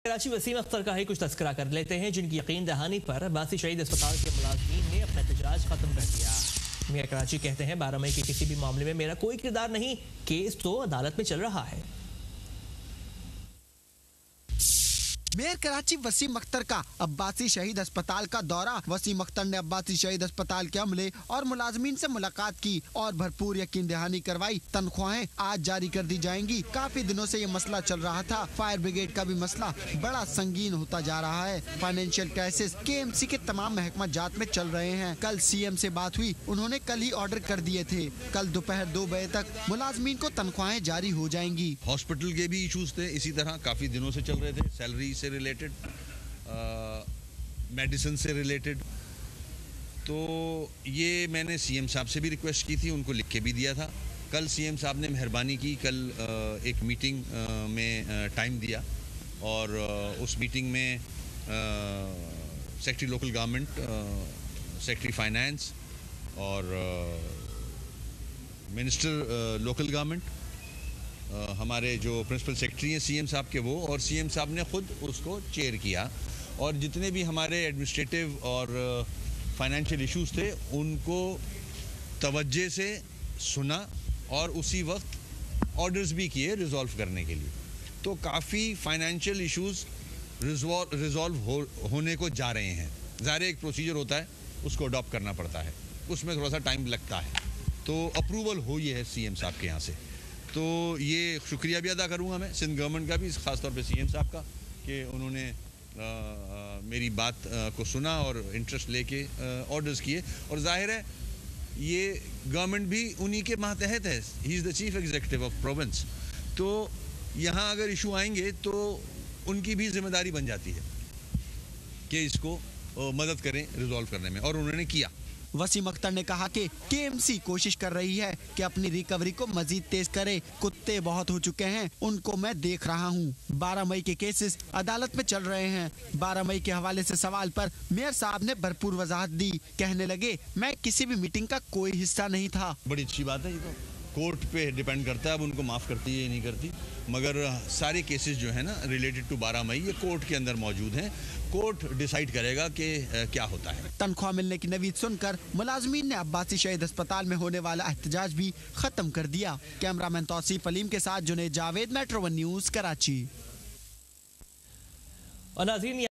कराची वसीम अख्तर का ही कुछ तस्करा कर लेते हैं, जिनकी यकीन दहानी पर अब्बासी शहीद अस्पताल के मुलाजमीन ने अपना एहतजाज खत्म कर दिया। मियां कराची कहते हैं 12 मई के किसी भी मामले में मेरा कोई किरदार नहीं, केस तो अदालत में चल रहा है। मेयर कराची वसीम अख्तर का अब्बासी शहीद अस्पताल का दौरा। वसीम अख्तर ने अब्बासी शहीद अस्पताल के अमले और मुलाजमीन से मुलाकात की और भरपूर यकीन दहानी करवाई। तनख्वाहें आज जारी कर दी जाएंगी। काफी दिनों से ये मसला चल रहा था। फायर ब्रिगेड का भी मसला बड़ा संगीन होता जा रहा है। फाइनेंशियल क्राइसिस KMC के तमाम महकमा जात में चल रहे हैं। कल CM से बात हुई, उन्होंने कल ही ऑर्डर कर दिए थे। कल दोपहर 2 बजे तक मुलाजमीन को तनख्वाहें जारी हो जाएंगी। हॉस्पिटल के भी इशूज थे, इसी तरह काफी दिनों से चल रहे थे। सैलरी से रिलेटेड, मेडिसिन से रिलेटेड। तो ये मैंने CM साहब से भी रिक्वेस्ट की थी, उनको लिख के भी दिया था। कल CM साहब ने मेहरबानी की, कल एक मीटिंग में टाइम दिया और उस मीटिंग में secretary local government, secretary finance और मिनिस्टर लोकल गवर्नमेंट, हमारे जो प्रिंसिपल सेक्रेटरी हैं CM साहब के, वो और CM साहब ने खुद उसको चेयर किया और जितने भी हमारे एडमिनिस्ट्रेटिव और फाइनेंशियल इश्यूज थे उनको तवज्जो से सुना और उसी वक्त ऑर्डर्स भी किए रिजॉल्व करने के लिए। तो काफ़ी फाइनेंशियल इश्यूज रिजॉल्व होने को जा रहे हैं। ज़ाहिर एक प्रोसीजर होता है, उसको अडॉप्ट करना पड़ता है, उसमें थोड़ा सा टाइम लगता है। तो अप्रूवल हुई है CM साहब के यहाँ से। तो ये शुक्रिया भी अदा करूँगा मैं सिंध गवर्नमेंट का भी, ख़ास तौर पे CM साहब का, कि उन्होंने मेरी बात को सुना और इंटरेस्ट लेके ऑर्डर्स किए। और जाहिर है ये गवर्नमेंट भी उन्हीं के मातहत है। He is the chief executive of province. तो यहाँ अगर इशू आएंगे तो उनकी भी जिम्मेदारी बन जाती है कि इसको मदद करें रिजॉल्व करने में, और उन्होंने किया। वसीम अख्तर ने कहा कि KMC कोशिश कर रही है कि अपनी रिकवरी को मजीद तेज करे। कुत्ते बहुत हो चुके हैं, उनको मैं देख रहा हूँ। 12 मई के केसेस अदालत में चल रहे हैं। 12 मई के हवाले से सवाल पर मेयर साहब ने भरपूर वजाहत दी। कहने लगे, मैं किसी भी मीटिंग का कोई हिस्सा नहीं था। बड़ी अच्छी बात है, ये तो कोर्ट पे डिपेंड करता है, अब उनको माफ़ करती है या नहीं करती। मगर सारे केसेस जो है ना रिलेटेड टू 12 मई, ये कोर्ट के अंदर मौजूद हैं। कोर्ट डिसाइड करेगा कि क्या होता है। तनख्वाह मिलने की नवीद सुनकर मुलाजमीन ने अब्बासी शहीद अस्पताल में होने वाला एहतजाज भी खत्म कर दिया। कैमरामैन तौसीफ अलीम के साथ जुनैद जावेद, मेट्रो 1 न्यूज़, कराची। और नाज़रीन